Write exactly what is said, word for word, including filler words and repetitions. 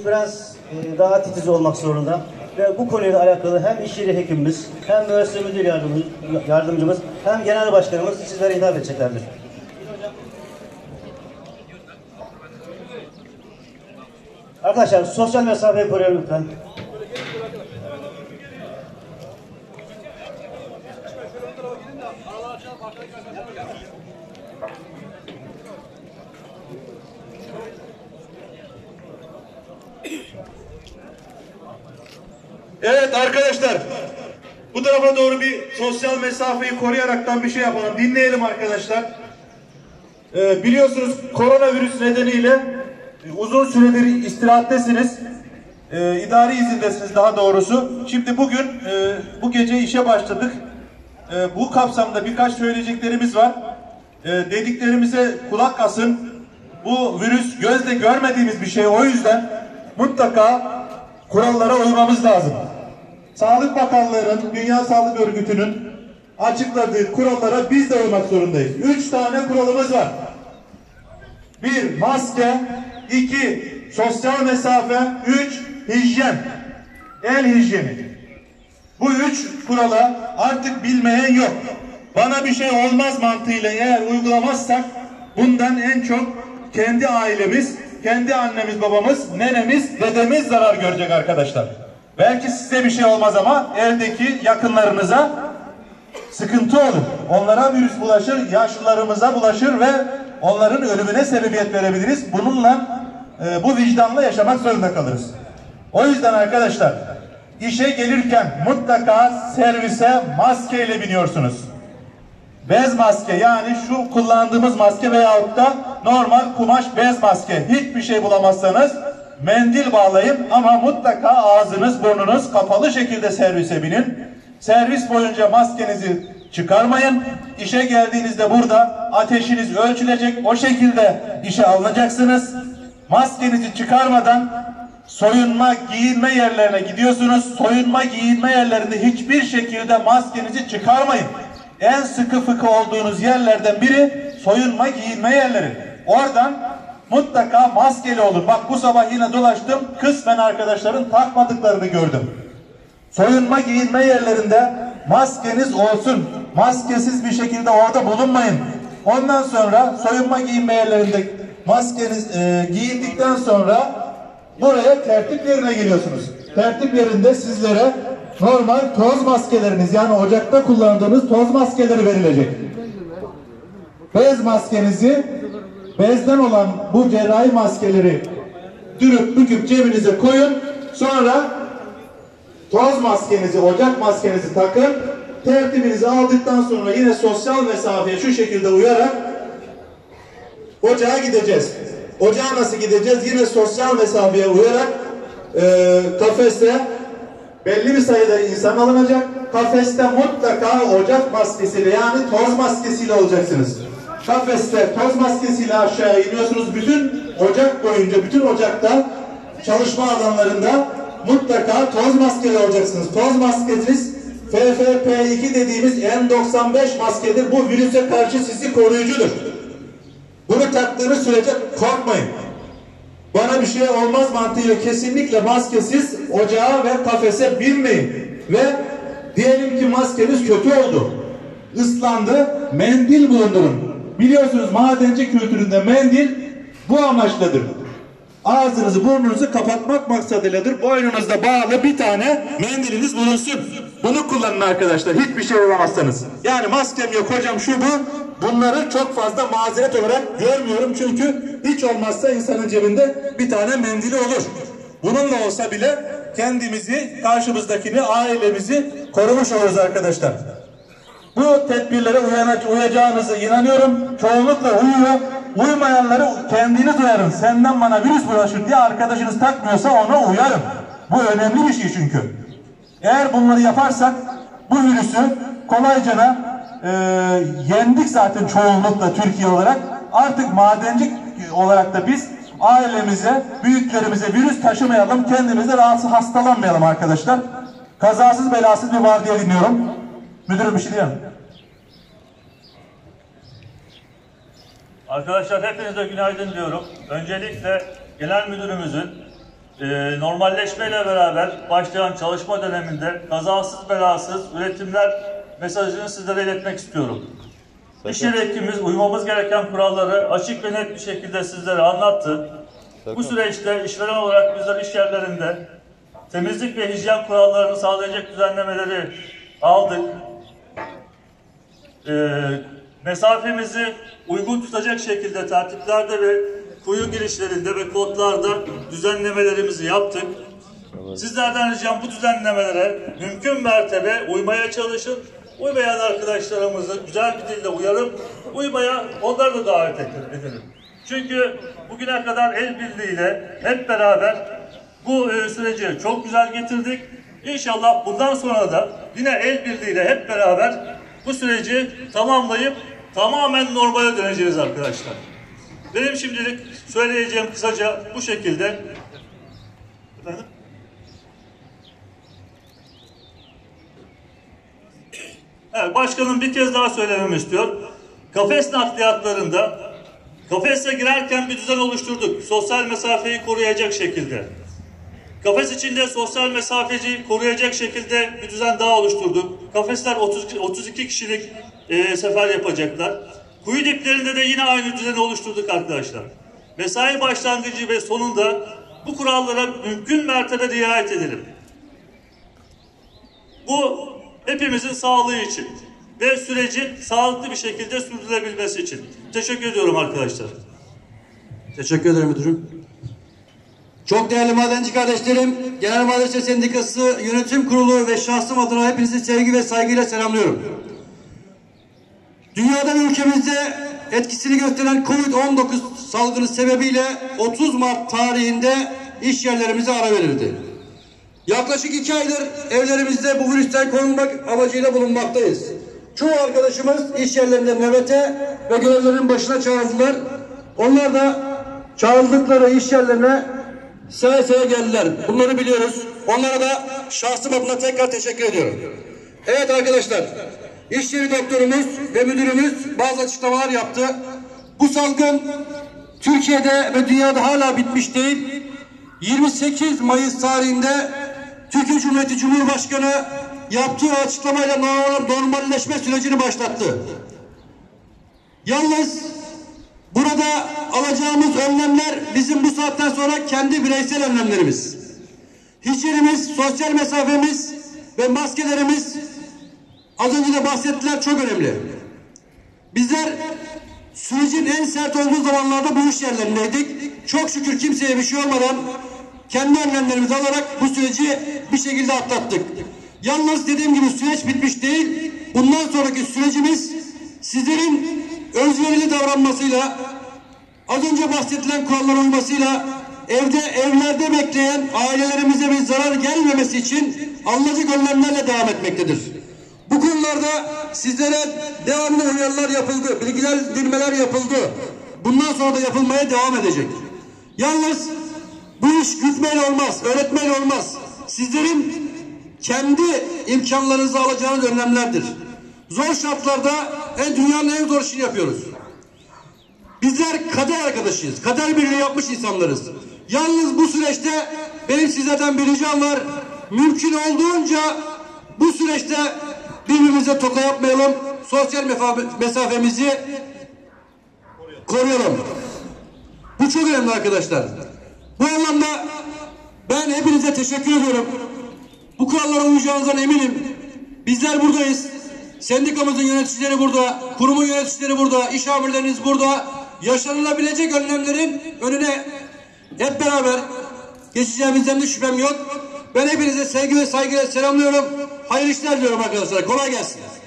biraz e, daha titiz olmak zorunda. Ve bu konuyla alakalı hem iş yeri hekimimiz, hem üniversite müdür yardımcımız, yardımcımız hem genel başkanımız sizlere hitap edeceklerdir. Arkadaşlar sosyal mesafeyi koruyalım lütfen. Evet arkadaşlar, bu tarafa doğru bir sosyal mesafeyi koruyaraktan bir şey yapalım. Dinleyelim arkadaşlar. Ee, biliyorsunuz koronavirüs nedeniyle e, uzun süredir istirahattesiniz. Ee, idari izindesiniz daha doğrusu. Şimdi bugün, e, bu gece işe başladık. E, bu kapsamda birkaç söyleyeceklerimiz var. E, dediklerimize kulak asın. Bu virüs gözle görmediğimiz bir şey. O yüzden mutlaka kurallara uymamız lazım. Sağlık Bakanlığı'nın, Dünya Sağlık Örgütü'nün açıkladığı kurallara biz de uymak zorundayız. Üç tane kuralımız var. Bir, maske. iki, sosyal mesafe. Üç, hijyen. El hijyeni. Bu üç kurala artık bilmeyen yok. Bana bir şey olmaz mantığıyla eğer uygulamazsak bundan en çok kendi ailemiz, kendi annemiz, babamız, nenemiz, dedemiz zarar görecek arkadaşlar. Belki size bir şey olmaz ama eldeki yakınlarınıza sıkıntı olur. Onlara virüs bulaşır, yaşlılarımıza bulaşır ve onların ölümüne sebebiyet verebiliriz. Bununla, e, bu vicdanla yaşamak zorunda kalırız. O yüzden arkadaşlar, işe gelirken mutlaka servise maskeyle biniyorsunuz. Bez maske, yani şu kullandığımız maske veyahut da normal kumaş bez maske. Hiçbir şey bulamazsanız mendil bağlayın ama mutlaka ağzınız burnunuz kapalı şekilde servise binin. Servis boyunca maskenizi çıkarmayın. İşe geldiğinizde burada ateşiniz ölçülecek, o şekilde işe alınacaksınız. Maskenizi çıkarmadan soyunma giyinme yerlerine gidiyorsunuz. Soyunma giyinme yerlerinde hiçbir şekilde maskenizi çıkarmayın. En sıkı fıkı olduğunuz yerlerden biri soyunma giyinme yerleri. Oradan mutlaka maskeli olun. Bak bu sabah yine dolaştım. Kısmen arkadaşların takmadıklarını gördüm. Soyunma giyinme yerlerinde maskeniz olsun. Maskesiz bir şekilde orada bulunmayın. Ondan sonra soyunma giyinme yerlerinde maskeniz e, giyindikten sonra buraya tertip yerine geliyorsunuz. Tertip yerinde sizlere normal toz maskeleriniz, yani ocakta kullandığınız toz maskeleri verilecek. Bez maskenizi, bezden olan bu cerrahi maskeleri dürüp büküp cebinize koyun. Sonra toz maskenizi, ocak maskenizi takın. Tertibinizi aldıktan sonra yine sosyal mesafeye şu şekilde uyarak ocağa gideceğiz. Ocağa nasıl gideceğiz? Yine sosyal mesafeye uyarak e, kafeste belli bir sayıda insan alınacak. Kafeste mutlaka ocak maskesiyle, yani toz maskesiyle olacaksınız. Kafeste toz maskesiyle aşağıya iniyorsunuz. Bütün ocak boyunca, bütün ocakta, çalışma alanlarında mutlaka toz maskeli olacaksınız. Toz maskeniz F F P iki dediğimiz N doksan beş maskedir. Bu virüse karşı sizi koruyucudur. Bunu taktığınız sürece korkmayın. Bana bir şey olmaz mantığıyla kesinlikle maskesiz ocağa ve kafese binmeyin. Ve diyelim ki maskeniz kötü oldu, ıslandı, mendil bulundurun. Biliyorsunuz madenci kültüründe mendil bu amaçladır. Ağzınızı burnunuzu kapatmak maksadıyladır. Boynunuzda bağlı bir tane mendiliniz bulunsun. Bunu kullanın arkadaşlar, hiçbir şey olamazsanız. Yani maskem yok hocam, şu bu. Bunları çok fazla mazeret olarak görmüyorum, çünkü hiç olmazsa insanın cebinde bir tane mendili olur. Bununla olsa bile kendimizi, karşımızdakini, ailemizi korumuş oluruz arkadaşlar. Bu tedbirlere uyacağınıza inanıyorum. Çoğunlukla uyuyor. Uymayanları kendiniz uyarın. Senden bana virüs bulaşır diye arkadaşınız takmıyorsa ona uyarın. Bu önemli bir şey çünkü. Eğer bunları yaparsak bu virüsü kolaycana e, yendik zaten çoğunlukla Türkiye olarak. Artık madenci olarak da biz ailemize, büyüklerimize virüs taşımayalım, kendimize rahatsız hastalanmayalım arkadaşlar. Kazasız belasız bir vardiya dinliyorum. Müdürüm bir şey diyeyim. Arkadaşlar hepinize günaydın diyorum. Öncelikle genel müdürümüzün e, normalleşmeyle beraber başlayan çalışma döneminde kazasız belasız üretimler mesajını sizlere iletmek istiyorum. İş yeri hekimimiz uymamız gereken kuralları açık ve net bir şekilde sizlere anlattı. Bu süreçte işveren olarak bizler iş yerlerinde temizlik ve hijyen kurallarını sağlayacak düzenlemeleri aldık. Ee, mesafemizi uygun tutacak şekilde tertiplerde ve kuyu girişlerinde ve kodlarda düzenlemelerimizi yaptık. Sizlerden ricam bu düzenlemelere mümkün mertebe uymaya çalışın. Uymayan arkadaşlarımızı güzel bir dille uyarıp uymaya onları da davet edelim. Çünkü bugüne kadar el birliğiyle hep beraber bu e, süreci çok güzel getirdik. İnşallah bundan sonra da yine el birliğiyle hep beraber bu süreci tamamlayıp tamamen normale döneceğiz arkadaşlar. Benim şimdilik söyleyeceğim kısaca bu şekilde. Efendim? Evet, başkanım bir kez daha söylememi istiyor. Kafes nakliyatlarında kafese girerken bir düzen oluşturduk. Sosyal mesafeyi koruyacak şekilde. Kafes içinde sosyal mesafeci koruyacak şekilde bir düzen daha oluşturduk. Kafesler otuz, otuz iki kişilik e, sefer yapacaklar. Kuyu diplerinde de yine aynı düzeni oluşturduk arkadaşlar. Mesai başlangıcı ve sonunda bu kurallara mümkün mertebe riayet edelim. Bu hepimizin sağlığı için ve sürecin sağlıklı bir şekilde sürdürülebilmesi için. Teşekkür ediyorum arkadaşlar. Teşekkür ederim müdürüm. Çok değerli madenci kardeşlerim, Genel Madenciler Sendikası Yönetim Kurulu ve şahsım adına hepinizi sevgi ve saygıyla selamlıyorum. Dünyada ve ülkemizde etkisini gösteren Covid on dokuz salgını sebebiyle otuz Mart tarihinde iş yerlerimize ara verildi. Yaklaşık iki aydır evlerimizde bu virüsten korunmak amacıyla bulunmaktayız. Çoğu arkadaşımız iş yerlerinde nöbete ve görevlerinin başına çağrıldılar. Onlar da çağrıldıkları iş yerlerine seve seve geldiler. Bunları biliyoruz. Onlara da şahsım adına tekrar teşekkür ediyorum. Evet arkadaşlar, iş yeri doktorumuz ve müdürümüz bazı açıklamalar yaptı. Bu salgın Türkiye'de ve dünyada hala bitmiş değil. yirmi sekiz Mayıs tarihinde Türkiye Cumhuriyeti Cumhurbaşkanı yaptığı açıklamayla normalleşme sürecini başlattı. Yalnız burada alacağımız önlemler bizim bu saatten sonra kendi bireysel önlemlerimiz. Hijyenimiz, sosyal mesafemiz ve maskelerimiz az önce de bahsettiler, çok önemli. Bizler sürecin en sert olduğu zamanlarda bu iş yerlerindeydik. Çok şükür kimseye bir şey olmadan kendi önlemlerimizi alarak bu süreci bir şekilde atlattık. Yalnız dediğim gibi süreç bitmiş değil. Bundan sonraki sürecimiz sizlerin özverili davranmasıyla, az önce bahsedilen kurallara uymasıyla, evde evlerde bekleyen ailelerimize bir zarar gelmemesi için alınacak önlemlerle devam etmektedir. Bu konularda sizlere devamlı uyarılar yapıldı, bilgilendirmeler yapıldı. Bundan sonra da yapılmaya devam edecek. Yalnız bu iş gütmeyle olmaz, öğretmeyle olmaz. Sizlerin kendi imkanlarınızı alacağınız önlemlerdir. Zor şartlarda en dünyanın en zor işini yapıyoruz. Bizler kader arkadaşıyız. Kader birliği yapmış insanlarız. Yalnız bu süreçte benim sizlerden bir ricam var. Mümkün olduğunca bu süreçte birbirimize toka yapmayalım. Sosyal mesafemizi koruyalım. Bu çok önemli arkadaşlar. Bu anlamda ben hepinize teşekkür ediyorum. Bu kurallara uyacağınızdan eminim. Bizler buradayız. Sendikamızın yöneticileri burada, kurumun yöneticileri burada, iş amirleriniz burada. Yaşanılabilecek önlemlerin önüne hep beraber geçeceğimizden de şüphem yok. Ben hepinize sevgi ve saygıyla selamlıyorum. Hayırlı işler diliyorum arkadaşlar. Kolay gelsin.